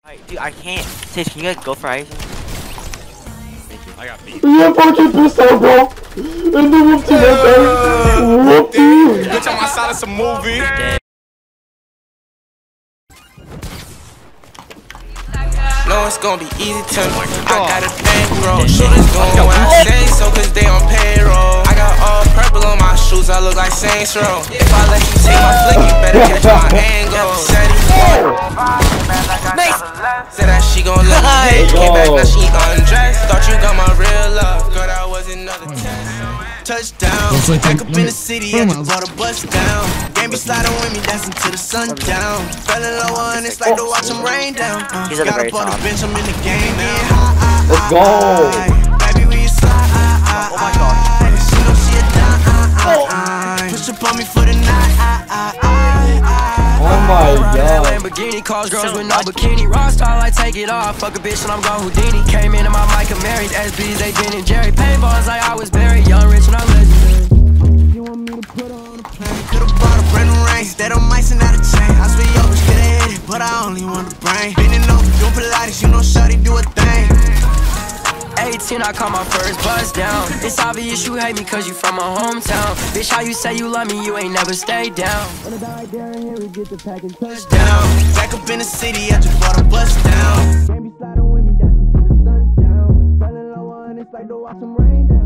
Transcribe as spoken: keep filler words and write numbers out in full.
Alright, dude, I can't. Tish, can you guys go for ice? I got beat. Yeah, fucking pissed out, bro. And then whoop to that Whoop you. Bitch, on my side of some movie. No, it's gonna be easy to me. I got a bankroll. Shooters doing what I say so cause they on payroll. I got all purple on my shoes, I look like Saints Row. If I let you take my flick, you better catch my angle. Said he Nice. Said that she gon' let me hit. Came back, now she undressed. Thought you got my real love. Girl, that was another test. Touchdown, back up in the city, I just brought a bus down. Game be sliding with me, dancing to the sundown. Fell in love and it's like to watch them rain down. Uh, He's at the got very up on the top. bench, I'm in the game now. Let's go. Baby, we slide. Oh my god. She know she a dime. Push up on me for the night. Oh my god. Lamborghini cars, girls with no bikini. Raw style, I take it off. Fuck a bitch and I'm gone Houdini. Came into my mic and married S Bs, they Ben and Jerry. Paintballs like I was buried. Young, rich, and I'm legendary. You want me to put on a plane? Could've bought a brand new ring. Instead of mice and not a chain. I swear yo, bitch could've hit it, but I only want the brain. Bending over, doing Pilates, you know shawty do a thing. eighteen, I caught my first buzz down. It's obvious you hate me cause you from my hometown. Bitch, how you say you love me, you ain't never stayed down. Down, back up in the city, I just bought a bus down. Game be sliding with me, dancing to the sundown. Fell in love and it's like to watch them rain down.